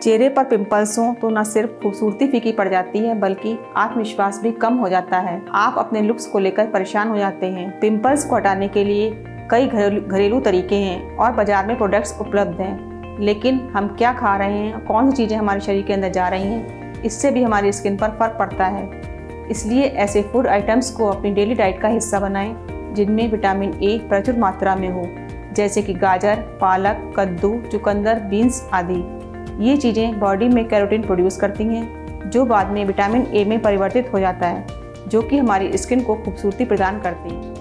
चेहरे पर पिंपल्स हों तो न सिर्फ खूबसूरती फीकी पड़ जाती है बल्कि आत्मविश्वास भी कम हो जाता है। आप अपने लुक्स को लेकर परेशान हो जाते हैं। पिंपल्स को हटाने के लिए कई घरेलू तरीके हैं और बाजार में प्रोडक्ट्स उपलब्ध हैं, लेकिन हम क्या खा रहे हैं, कौन सी चीज़ें हमारे शरीर के अंदर जा रही हैं, इससे भी हमारी स्किन पर फर्क पड़ता है। इसलिए ऐसे फूड आइटम्स को अपनी डेली डाइट का हिस्सा बनाएं जिनमें विटामिन ए प्रचुर मात्रा में हो, जैसे कि गाजर, पालक, कद्दू, चुकंदर, बीन्स आदि। ये चीज़ें बॉडी में कैरोटीन प्रोड्यूस करती हैं जो बाद में विटामिन ए में परिवर्तित हो जाता है, जो कि हमारी स्किन को खूबसूरती प्रदान करती है।